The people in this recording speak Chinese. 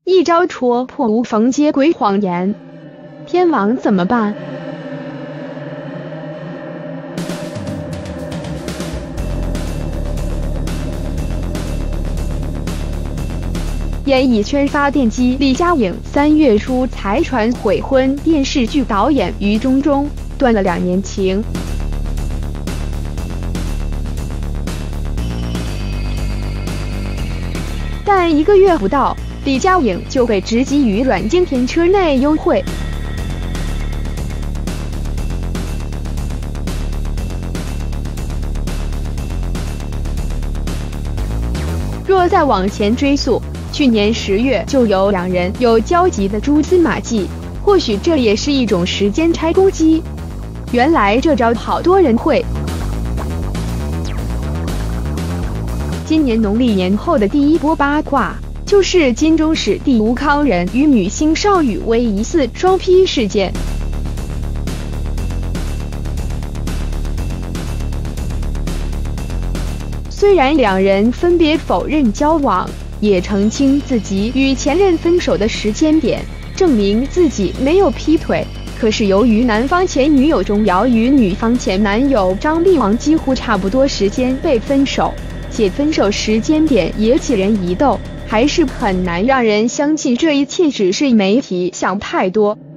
一招戳破无缝接轨谎言，天王怎么办？演艺圈发电机李佳颖3月初才传悔婚，电视剧导演于中断了2年情。但1个月不到，李佳颖就被直击于软禁片车内幽会。若再往前追溯，去年10月就有2人有交集的蛛丝马迹，或许这也是一种时间差攻击。原来这招好多人会。今年农历年后的第一波八卦，就是金钟史蒂吴慷仁与女星邵雨薇疑似双劈事件。虽然2人分别否认交往，也澄清自己与前任分手的时间点，证明自己没有劈腿，可是由于男方前女友钟瑶与女方前男友张碧王几乎差不多时间被分手，且分手时间点也起人疑窦，还是很难让人相信这一切只是媒体想太多。